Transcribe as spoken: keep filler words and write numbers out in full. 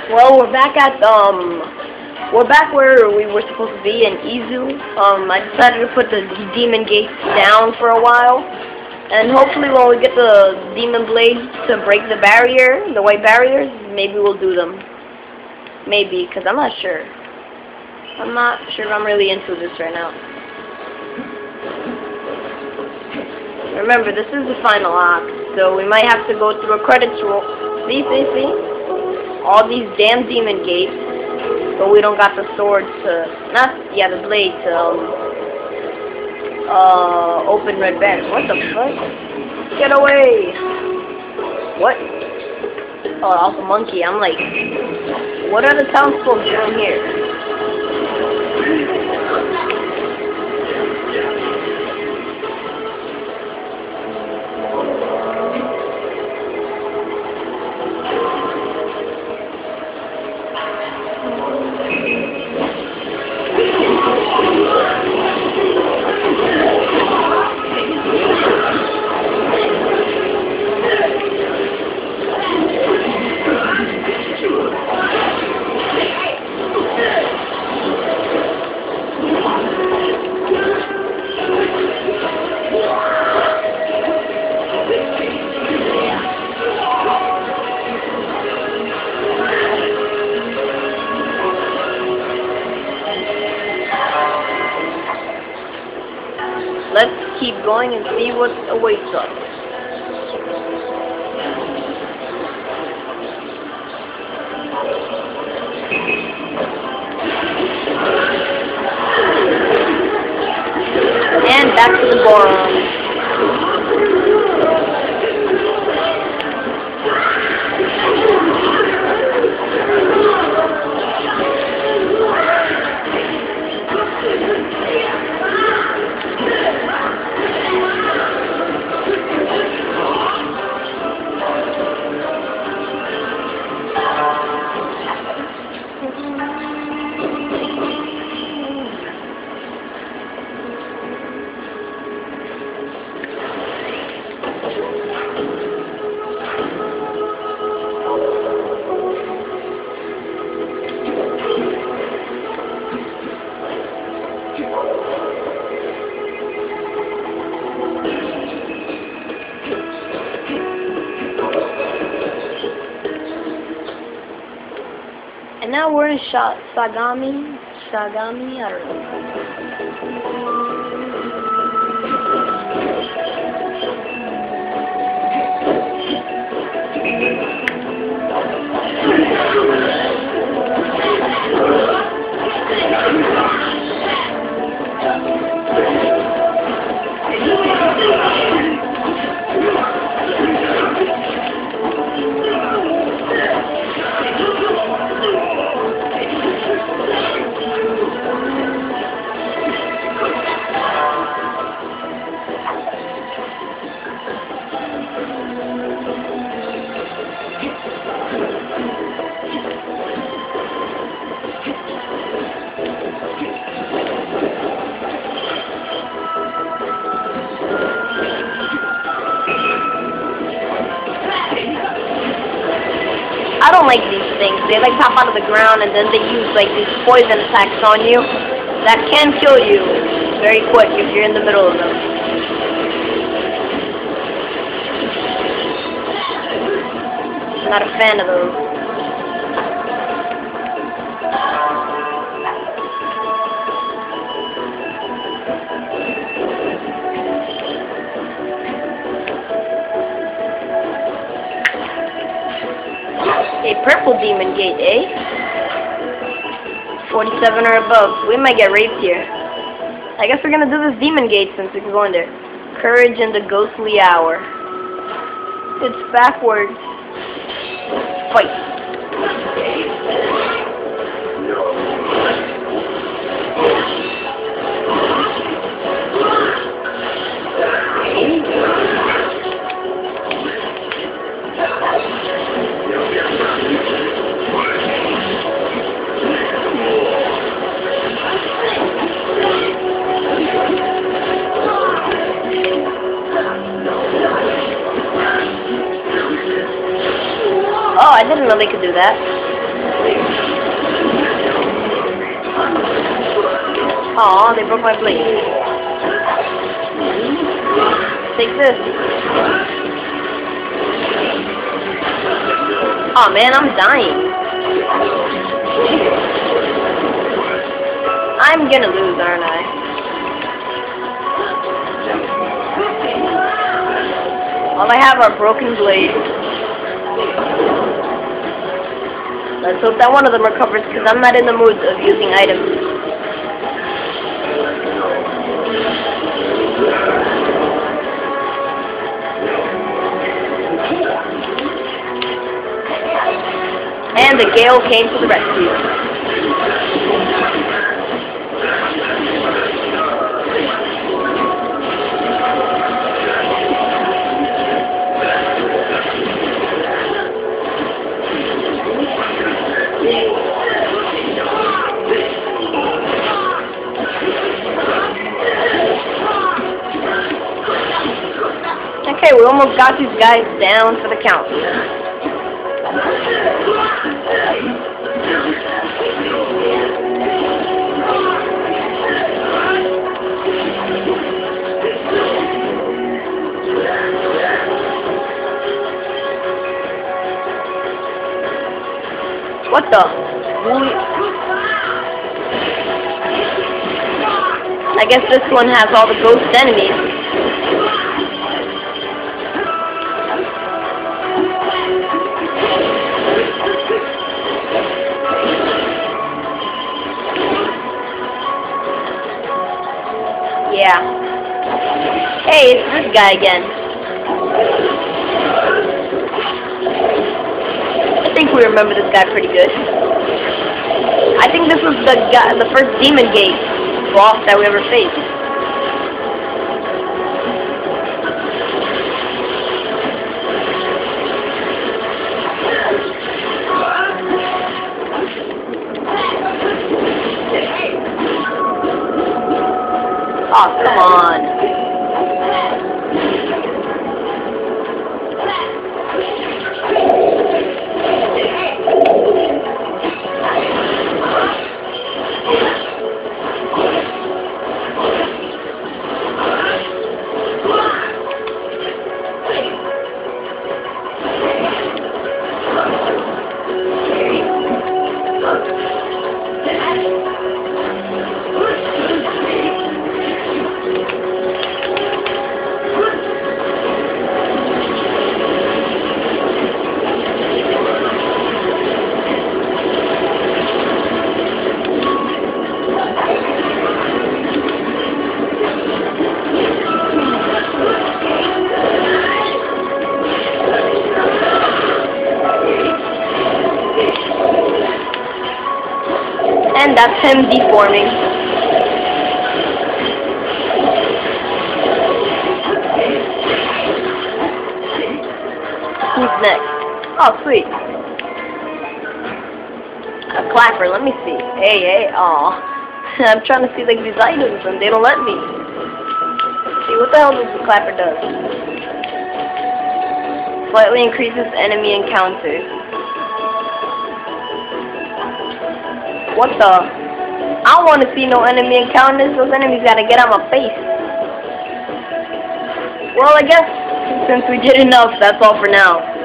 Well, we're back at um, we're back where we were supposed to be in Izu. Um, I decided to put the demon gates down for a while, and hopefully when we get the demon blades to break the barrier, the white barriers, maybe we'll do them. Maybe, because I'm not sure. I'm not sure if I'm really into this right now. Remember, this is the final act, so we might have to go through a credits roll. See, see, see? All these damn demon gates, but we don't got the sword to, not, yeah, the blade to, um, uh, open red band. What the fuck? Get away! What? Oh, Alpha Monkey. I'm like, what are the townsfolk doing here? Let's keep going and see what awaits us. And back to the Boron. And now we're in Sha Sagami, Sagami, I don't I don't like these things. They like pop out of the ground and then they use like these poison attacks on you that can kill you very quick if you're in the middle of them. I'm not a fan of those. A purple demon gate, eh? forty-seven or above. We might get raped here. I guess we're gonna do this demon gate since we can go in there. Courage in the ghostly hour. It's backwards. Fight. Oh, I didn't know they could do that. Aw, they broke my blade. Take this. Aw, man, I'm dying. I'm gonna lose, aren't I? All I have are broken blades. Let's hope that one of them recovers, because I'm not in the mood of using items. And the gale came to the rescue. Okay, we almost got these guys down for the count. What the? I guess this one has all the ghost enemies. Yeah. Hey, it's this guy again. I think we remember this guy pretty good. I think this was the guy, the first Demon Gate boss that we ever faced. Oh, come on. And that's him deforming. Who's next? Oh, sweet. A clapper, let me see. Hey, hey, aw. I'm trying to see like these items and they don't let me. Let's see, what the hell does the clapper do? Slightly increases enemy encounters. What the? I don't want to see no enemy encounters. Those enemies gotta get out my face. Well, I guess since we did enough, that's all for now.